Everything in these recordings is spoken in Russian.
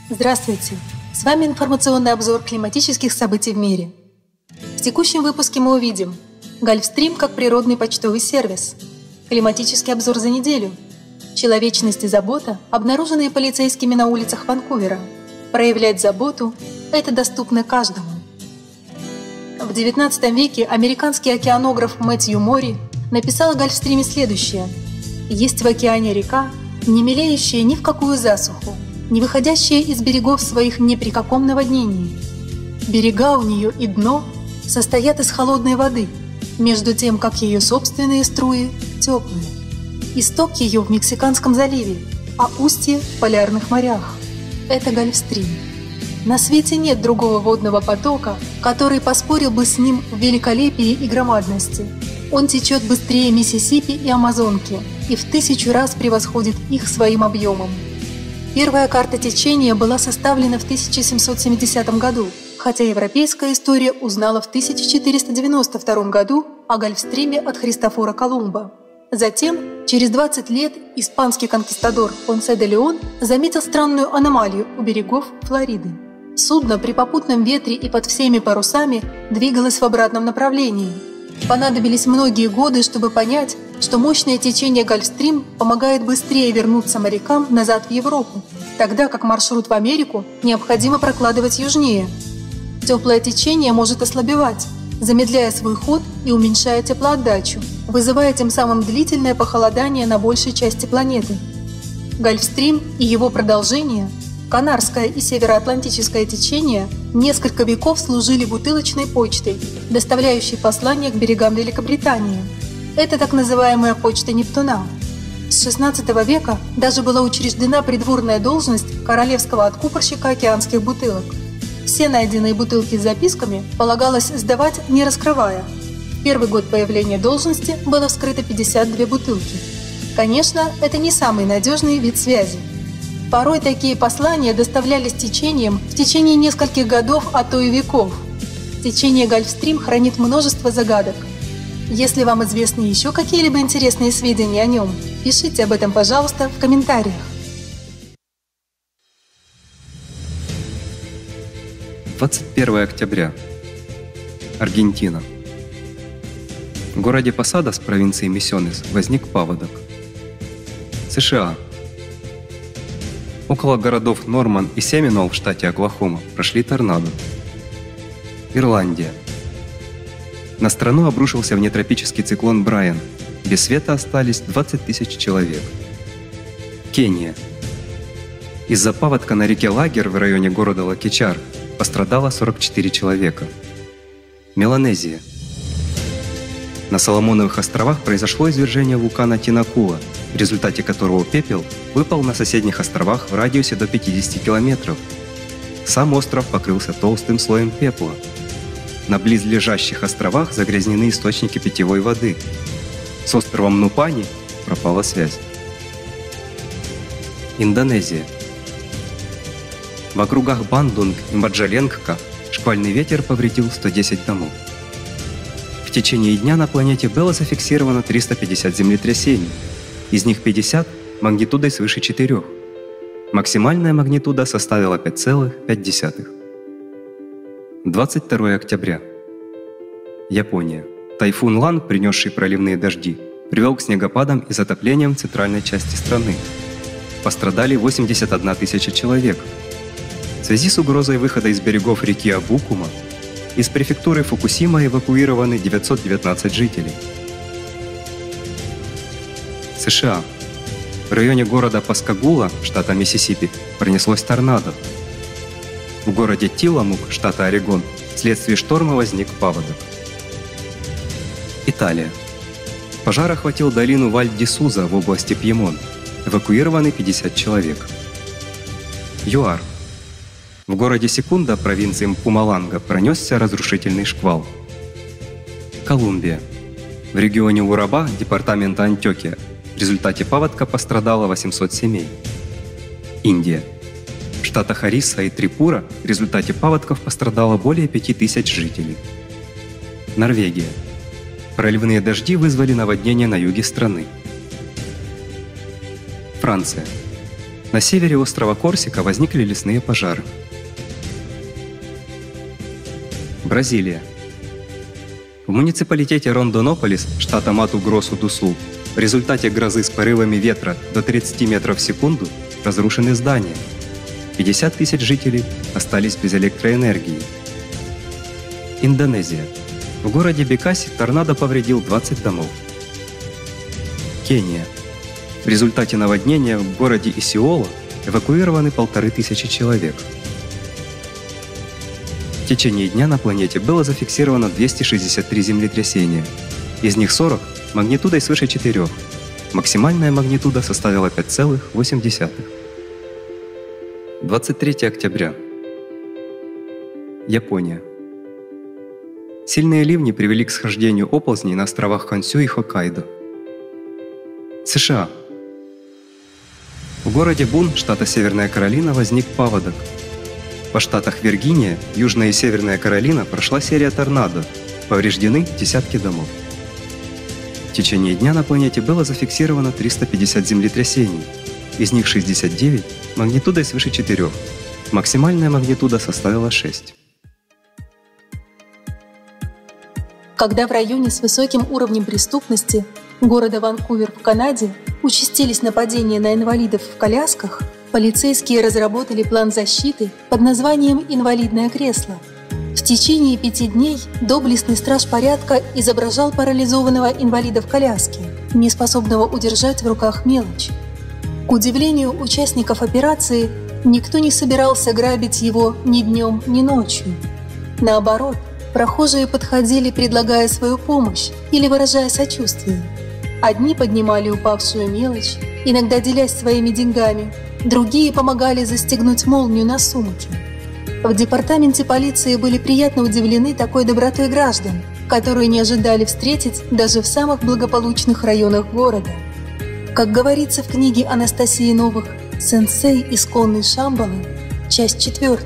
Здравствуйте! С вами информационный обзор климатических событий в мире. В текущем выпуске мы увидим Гольфстрим как природный почтовый сервис, климатический обзор за неделю, человечность и забота, обнаруженные полицейскими на улицах Ванкувера. Проявлять заботу – это доступно каждому. В XIX веке американский океанограф Мэтью Мори написал о Гольфстриме следующее: «Есть в океане река, не мелеющая ни в какую засуху, не выходящая из берегов своих ни при каком наводнении. Берега у нее и дно состоят из холодной воды, между тем, как ее собственные струи теплые. Исток ее в Мексиканском заливе, а устье в полярных морях. Это Гольфстрим. На свете нет другого водного потока, который поспорил бы с ним в великолепии и громадности. Он течет быстрее Миссисипи и Амазонки и в 1000 раз превосходит их своим объемом. Первая карта течения была составлена в 1770 году, хотя европейская история узнала в 1492 году о Гольфстриме от Христофора Колумба. Затем, через 20 лет, испанский конкистадор Понсе де Леон заметил странную аномалию у берегов Флориды. Судно при попутном ветре и под всеми парусами двигалось в обратном направлении. Понадобились многие годы, чтобы понять, что мощное течение Гольфстрим помогает быстрее вернуться морякам назад в Европу, тогда как маршрут в Америку необходимо прокладывать южнее. Теплое течение может ослабевать, замедляя свой ход и уменьшая теплоотдачу, вызывая тем самым длительное похолодание на большей части планеты. Гольфстрим и его продолжение, Канарское и Североатлантическое течение, несколько веков служили бутылочной почтой, доставляющей послания к берегам Великобритании. Это так называемая почта Нептуна. С XVI века даже была учреждена придворная должность королевского откупорщика океанских бутылок. Все найденные бутылки с записками полагалось сдавать, не раскрывая. В первый год появления должности было вскрыто 52 бутылки. Конечно, это не самый надежный вид связи. Порой такие послания доставлялись течением в течение нескольких годов, а то и веков. Течение Гольфстрим хранит множество загадок. Если вам известны еще какие-либо интересные сведения о нем, пишите об этом, пожалуйста, в комментариях. 21 октября. Аргентина. В городе Посадос провинции Мисьонес возник паводок. США. Около городов Норман и Семинол в штате Оклахома прошли торнадо. Ирландия. На страну обрушился внетропический циклон Брайан. Без света остались 20 тысяч человек. Кения. Из-за паводка на реке Лагер в районе города Лакичар пострадало 44 человека. Меланезия. На Соломоновых островах произошло извержение вулкана Тинакула, в результате которого пепел выпал на соседних островах в радиусе до 50 километров. Сам остров покрылся толстым слоем пепла. На близлежащих островах загрязнены источники питьевой воды. С островом Нупани пропала связь. Индонезия. В округах Бандунг и Маджаленгка шквальный ветер повредил 110 домов. В течение дня на планете было зафиксировано 350 землетрясений, из них 50 магнитудой свыше 4. Максимальная магнитуда составила 5,5. 22 октября. Япония. Тайфун Лан, принесший проливные дожди, привел к снегопадам и затоплениям в центральной части страны. Пострадали 81 тысяча человек. В связи с угрозой выхода из берегов реки Абукума из префектуры Фукусима эвакуированы 919 жителей. США. В районе города Паскагула, штата Миссисипи, пронеслось торнадо. В городе Тиламук, штата Орегон, вследствие шторма возник паводок. Италия. Пожар охватил долину Валь-ди-Суза в области Пьемонт. Эвакуированы 50 человек. ЮАР. В городе Секунда, провинции Мпумаланга, пронесся разрушительный шквал. Колумбия. В регионе Ураба, департамента Антиокия, в результате паводка пострадало 800 семей. Индия. В штатах Орисса и Трипура в результате паводков пострадало более 5000 жителей. Норвегия. Проливные дожди вызвали наводнение на юге страны. Франция. На севере острова Корсика возникли лесные пожары. Бразилия. В муниципалитете Рондонополис, штата Мату-Гросу-ду-Сул, в результате грозы с порывами ветра до 30 метров в секунду разрушены здания. 50 тысяч жителей остались без электроэнергии. Индонезия. В городе Бекаси торнадо повредил 20 домов. Кения. В результате наводнения в городе Исиола эвакуированы 1500 человек. В течение дня на планете было зафиксировано 263 землетрясения. Из них 40 магнитудой свыше 4. Максимальная магнитуда составила 5,8. 23 октября. Япония. Сильные ливни привели к схождению оползней на островах Хонсю и Хоккайдо. США. В городе Бун, штата Северная Каролина, возник паводок. По штатах Виргиния, Южная и Северная Каролина прошла серия торнадо, повреждены десятки домов. В течение дня на планете было зафиксировано 350 землетрясений, из них 69 магнитудой свыше 4. Максимальная магнитуда составила 6. Когда в районе с высоким уровнем преступности города Ванкувер в Канаде участились нападения на инвалидов в колясках, полицейские разработали план защиты под названием «Инвалидное кресло». В течение 5 дней доблестный страж порядка изображал парализованного инвалида в коляске, неспособного удержать в руках мелочь. К удивлению участников операции, никто не собирался грабить его ни днем, ни ночью. Наоборот, прохожие подходили, предлагая свою помощь или выражая сочувствие. Одни поднимали упавшую мелочь, иногда делясь своими деньгами, другие помогали застегнуть молнию на сумке. В департаменте полиции были приятно удивлены такой добротой граждан, которую не ожидали встретить даже в самых благополучных районах города. Как говорится в книге Анастасии Новых «Сенсей исконный Шамбалы», часть 4.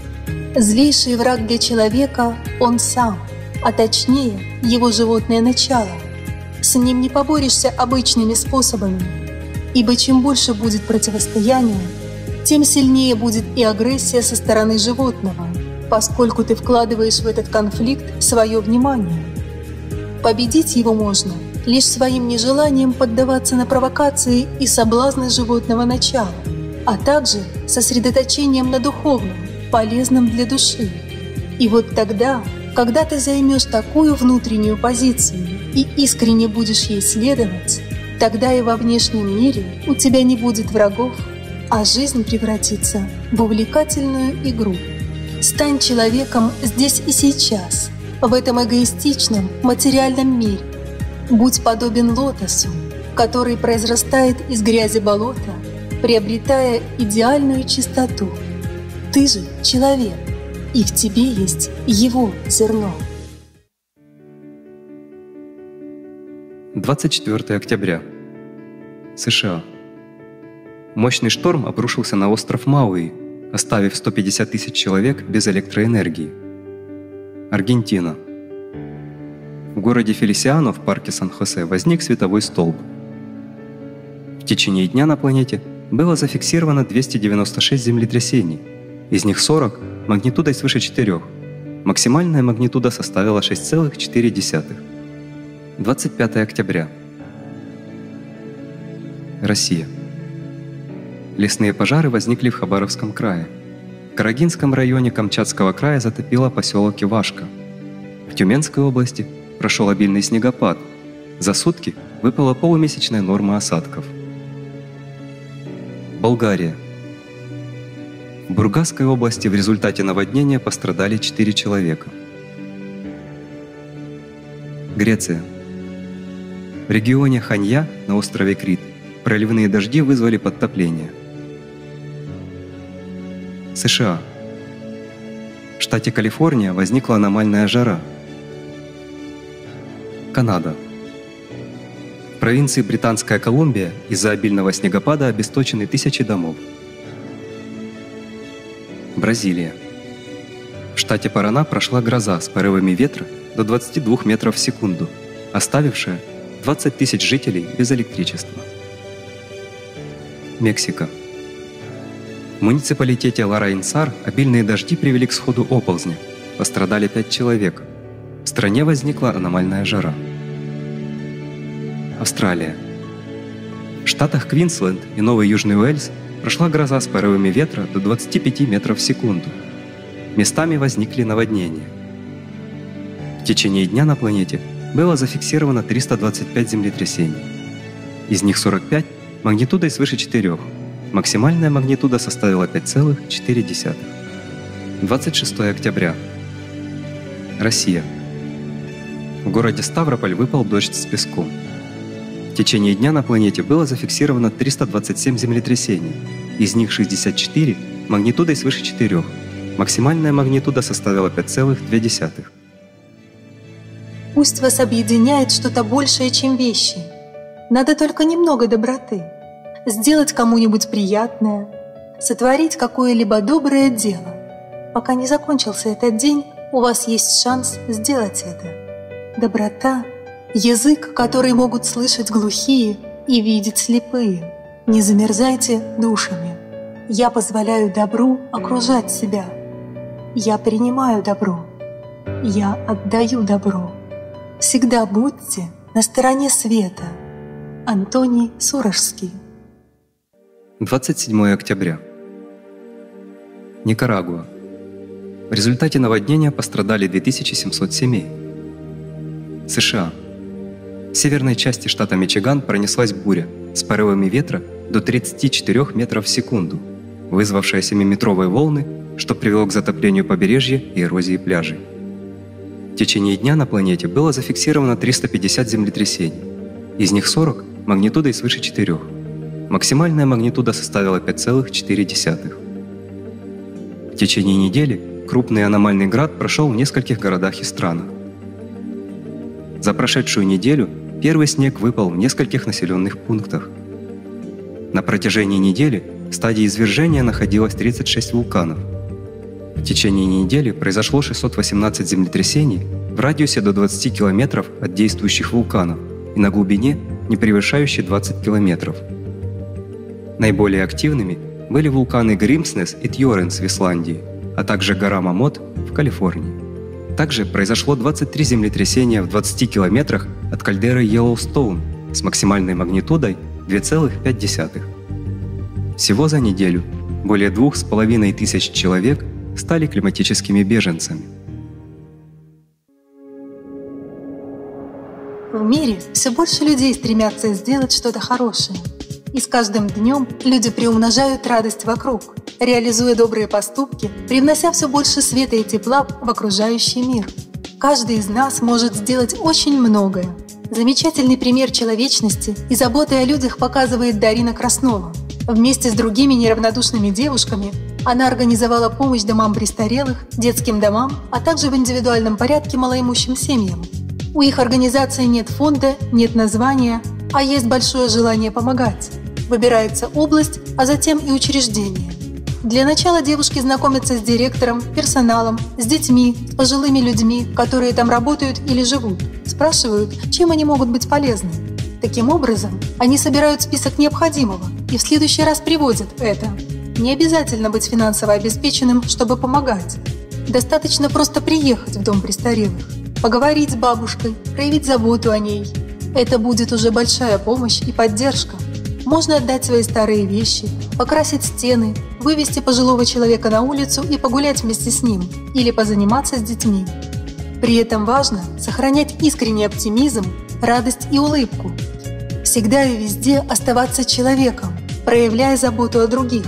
Злейший враг для человека – он сам, а точнее его животное начало. С ним не поборешься обычными способами, ибо чем больше будет противостояние, тем сильнее будет и агрессия со стороны животного, поскольку ты вкладываешь в этот конфликт свое внимание. Победить его можно лишь своим нежеланием поддаваться на провокации и соблазны животного начала, а также сосредоточением на духовном, полезном для души. И вот тогда, когда ты займешь такую внутреннюю позицию и искренне будешь ей следовать, тогда и во внешнем мире у тебя не будет врагов, а жизнь превратится в увлекательную игру. Стань человеком здесь и сейчас, в этом эгоистичном, материальном мире. Будь подобен лотосу, который произрастает из грязи болота, приобретая идеальную чистоту. Ты же человек, и в тебе есть его зерно. 24 октября. США. Мощный шторм обрушился на остров Мауи, оставив 150 тысяч человек без электроэнергии. Аргентина. В городе Фелисиано в парке Сан-Хосе возник световой столб. В течение дня на планете было зафиксировано 296 землетрясений, из них 40 магнитудой свыше 4. Максимальная магнитуда составила 6,4. 25 октября. Россия. Лесные пожары возникли в Хабаровском крае. В Карагинском районе Камчатского края затопило поселок Ивашка. В Тюменской области прошел обильный снегопад. За сутки выпала полумесячная норма осадков. Болгария. В Бургасской области в результате наводнения пострадали 4 человека. Греция. В регионе Ханья на острове Крит проливные дожди вызвали подтопление. США. В штате Калифорния возникла аномальная жара. Канада. В провинции Британская Колумбия из-за обильного снегопада обесточены тысячи домов. Бразилия. В штате Парана прошла гроза с порывами ветра до 22 метров в секунду, оставившая 20 тысяч жителей без электричества. Мексика. В муниципалитете Ларайнсар обильные дожди привели к сходу оползня. Пострадали 5 человек. В стране возникла аномальная жара. Австралия. В штатах Квинсленд и Новый Южный Уэльс прошла гроза с порывами ветра до 25 метров в секунду. Местами возникли наводнения. В течение дня на планете было зафиксировано 325 землетрясений. Из них 45 магнитудой свыше 4. Максимальная магнитуда составила 5,4. 26 октября. Россия. В городе Ставрополь выпал дождь с песком. В течение дня на планете было зафиксировано 327 землетрясений. Из них 64 магнитудой свыше 4. Максимальная магнитуда составила 5,2. Пусть вас объединяет что-то большее, чем вещи. Надо только немного доброты. Сделать кому-нибудь приятное, сотворить какое-либо доброе дело. Пока не закончился этот день, у вас есть шанс сделать это. Доброта – язык, который могут слышать глухие и видеть слепые. Не замерзайте душами. Я позволяю добру окружать себя. Я принимаю добро. Я отдаю добро. Всегда будьте на стороне света. Антоний Сурожский. 27 октября. Никарагуа. В результате наводнения пострадали 2700 семей. США. В северной части штата Мичиган пронеслась буря с порывами ветра до 34 метров в секунду, вызвавшая 7-метровые волны, что привело к затоплению побережья и эрозии пляжей. В течение дня на планете было зафиксировано 350 землетрясений. Из них 40 магнитудой свыше 4. Максимальная магнитуда составила 5,4. В течение недели крупный аномальный град прошел в нескольких городах и странах. За прошедшую неделю первый снег выпал в нескольких населенных пунктах. На протяжении недели в стадии извержения находилось 36 вулканов. В течение недели произошло 618 землетрясений в радиусе до 20 километров от действующих вулканов и на глубине, не превышающей 20 километров. Наиболее активными были вулканы Гримснес и Тьоренс в Исландии, а также гора Мамот в Калифорнии. Также произошло 23 землетрясения в 20 километрах от кальдеры Йеллоустоун с максимальной магнитудой 2,5. Всего за неделю более 2500 человек стали климатическими беженцами. В мире все больше людей стремятся сделать что-то хорошее. И с каждым днем люди приумножают радость вокруг, реализуя добрые поступки, привнося все больше света и тепла в окружающий мир. Каждый из нас может сделать очень многое. Замечательный пример человечности и заботы о людях показывает Дарина Краснова. Вместе с другими неравнодушными девушками она организовала помощь домам престарелых, детским домам, а также в индивидуальном порядке малоимущим семьям. У их организации нет фонда, нет названия, а есть большое желание помогать. Выбирается область, а затем и учреждение. Для начала девушки знакомятся с директором, персоналом, с детьми, с пожилыми людьми, которые там работают или живут. Спрашивают, чем они могут быть полезны. Таким образом, они собирают список необходимого и в следующий раз привозят это. Не обязательно быть финансово обеспеченным, чтобы помогать. Достаточно просто приехать в дом престарелых, поговорить с бабушкой, проявить заботу о ней. Это будет уже большая помощь и поддержка. Можно отдать свои старые вещи, покрасить стены, вывести пожилого человека на улицу и погулять вместе с ним или позаниматься с детьми. При этом важно сохранять искренний оптимизм, радость и улыбку. Всегда и везде оставаться человеком, проявляя заботу о других.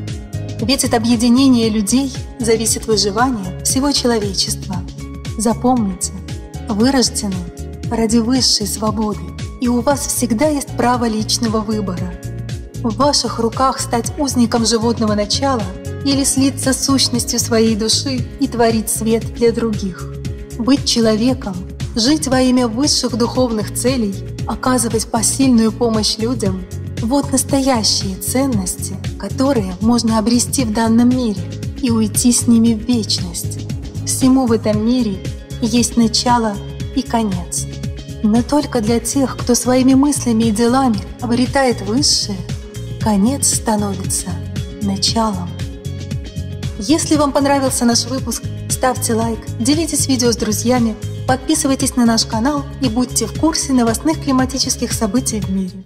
Ведь от объединения людей зависит выживание всего человечества. Запомните, вы рождены ради высшей свободы, и у вас всегда есть право личного выбора. В ваших руках стать узником животного начала или слиться с сущностью своей души и творить свет для других. Быть человеком, жить во имя высших духовных целей, оказывать посильную помощь людям – вот настоящие ценности, которые можно обрести в данном мире и уйти с ними в вечность. Всему в этом мире есть начало и конец. Но только для тех, кто своими мыслями и делами обретает высшее, конец становится началом. Если вам понравился наш выпуск, ставьте лайк, делитесь видео с друзьями, подписывайтесь на наш канал и будьте в курсе новостных климатических событий в мире.